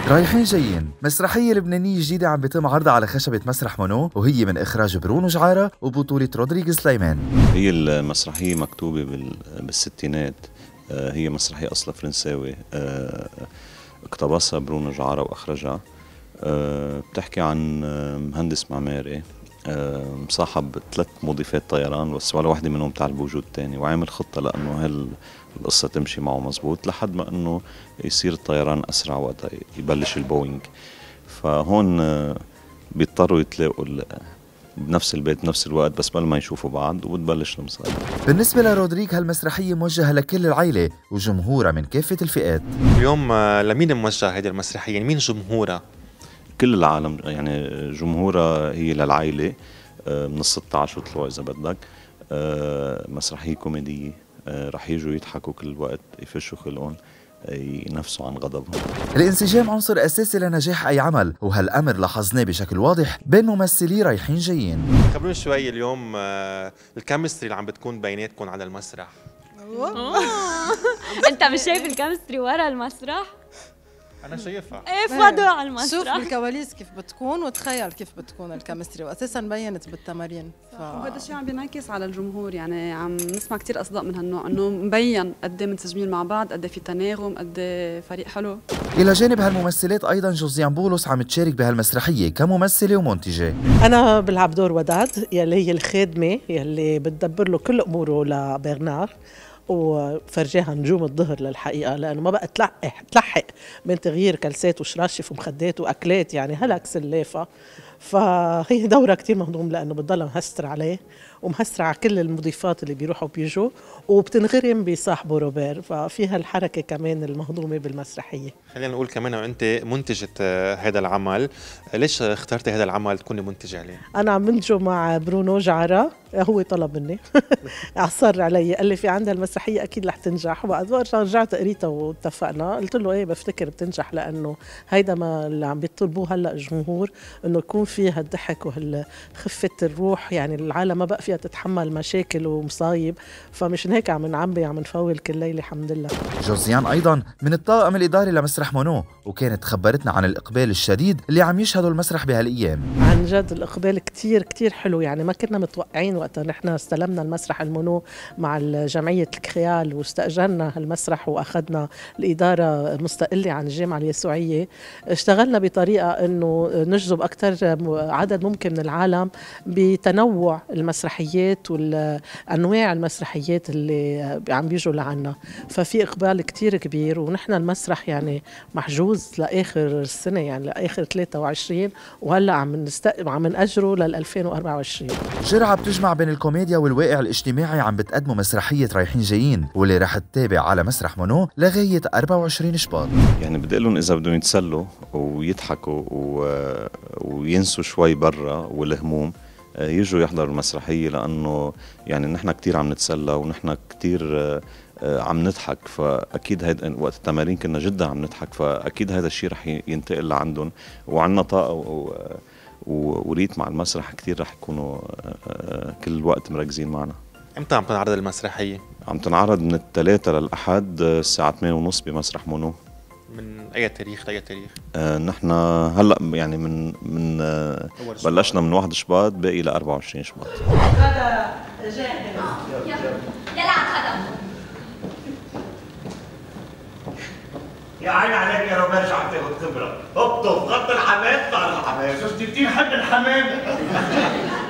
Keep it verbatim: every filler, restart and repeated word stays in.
رايحين جايين مسرحية لبنانية جديدة عم بيتم عرضها على خشبة مسرح مونو، وهي من إخراج برونو جعارة وبطولة رودريغو سليمان. هي المسرحية مكتوبة بالستينات، هي مسرحية أصلها فرنساوي، اقتبسها برونو جعارة وأخرجها. بتحكي عن مهندس معماري مصاحب ثلاث مضيفات طيران، بس ولا واحدة منهم تعرف بوجود تاني، وعامل خطة لأنه هالقصة تمشي معه مزبوط لحد ما أنه يصير الطيران أسرع وقتها يبلش البوينغ. فهون بيضطروا يتلاقوا بنفس البيت بنفس الوقت، بس بل ما يشوفوا بعض وبتبلش المصايب. بالنسبة لرودريغ هالمسرحية موجهة لكل العائلة وجمهورها من كافة الفئات. اليوم لمين موجهة هيدي المسرحية؟ مين جمهورها؟ كل العالم، يعني جمهورها هي للعائلة من الستة عشر وطلوع إذا بدك. مسرحية كوميدية، رح يجوا يضحكوا كل الوقت، يفشوا خلقهم، ينفسوا عن غضبهم. الانسجام عنصر أساسي لنجاح أي عمل، وهالأمر لاحظناه بشكل واضح بين ممثلي رايحين جايين. خبروني شوي اليوم الكيمستري اللي عم بتكون بيناتكم على المسرح. انت مش شايف الكيمستري ورا المسرح؟ أنا شايفها. ايه فضوا على المسرح. شوف بالكواليس كيف بتكون وتخيل كيف بتكون الكيمستري، وأساساً بينت بالتمارين. ف... وهذا الشيء عم بينعكس على الجمهور، يعني عم نسمع كثير أصداء من هالنوع إنه مبين قد ايه منسجمين مع بعض، قد ايه في تناغم، قد ايه فريق حلو. إلى جانب هالممثلات أيضاً جوزيان بولس عم تشارك بهالمسرحية كممثلة ومنتجة. أنا بلعب دور وداد يلي هي الخادمة يلي بتدبر له كل أموره لبرنار، وفرجاها نجوم الظهر للحقيقة، لأنه ما بقى تلحق تلحق من تغيير كلسات وشراشف ومخدات وأكلات، يعني هلك سلافة. فهي دورة كتير مهضوم لأنه بتضلها مهستر عليه ومهستر على كل المضيفات اللي بيروحوا بيجوا، وبتنغرم بصاحبه روبير، ففيها الحركة كمان المهضومة بالمسرحية. خلينا نقول كمان أنت منتجة هذا العمل، ليش اخترتي هذا العمل تكوني منتجة عليه؟ أنا عم منتجه مع برونو جعارة، هو طلب مني أصر علي، قال لي في عندها المسرحية أكيد رح تنجح، وبعد رجعت قريتها واتفقنا، قلت له إيه بفتكر بتنجح، لأنه هيدا ما اللي عم بيطلبوه هلا الجمهور، إنه يكون فيها الضحك وخفة الروح، يعني العالم ما بقى فيها تتحمل مشاكل ومصايب، فمشان هيك عم نعبي عم نفول كل ليلة الحمد لله. جوزيان أيضا من الطاقم الإداري لمسرح مونو، وكانت خبرتنا عن الإقبال الشديد اللي عم يشهده المسرح بهالأيام. عن جد الإقبال كتير كتير حلو، يعني ما كنا متوقعين وقتها نحن استلمنا المسرح المونو مع جمعية الخيال واستأجرنا هالمسرح وأخذنا الإدارة مستقلة عن الجامعة اليسوعية، اشتغلنا بطريقة إنه نجذب أكثر عدد ممكن من العالم بتنوع المسرحيات والأنواع المسرحيات اللي عم بيجوا لعنا، ففي إقبال كتير كبير، ونحن المسرح يعني محجوز لآخر السنة، يعني لآخر ثلاثة وعشرين، وهلأ عم نستق... عم نأجره لل ألفين وأربعة وعشرين. جرعة بتجمع بين الكوميديا والواقع الاجتماعي عم بتقدمه مسرحية رايحين جايين، واللي رح تتابع على مسرح مونو لغاية أربعة وعشرين شباط. يعني بدي لهم إذا بدهم يتسلوا ويضحكوا و... وينسوا شوي برا والهموم، يجوا يحضروا المسرحية، لأنه يعني نحن كتير عم نتسلى ونحن كتير عم نضحك، فأكيد هيدا وقت التمارين كنا جدا عم نضحك، فأكيد هذا الشيء رح ينتقل لعندهم، وعندنا طاقة و... وريت مع المسرح كتير رح يكونوا كل الوقت مركزين معنا. امتى عم تنعرض المسرحية؟ عم تنعرض من الثلاثة للأحد الساعة ثمانية ونص بمسرح مونو. من أي تاريخ لأي تاريخ؟ آه نحن هلا يعني من من آه بلشنا من واحد شباط باقي ل أربعة وعشرين شباط. غدا جاهز. يلا على الغدا. يا عيني عليك يا روبير، شو عم تاخذ خبرة؟ اطف غط الحمام طلع الحمام. شو كتير حب الحمام.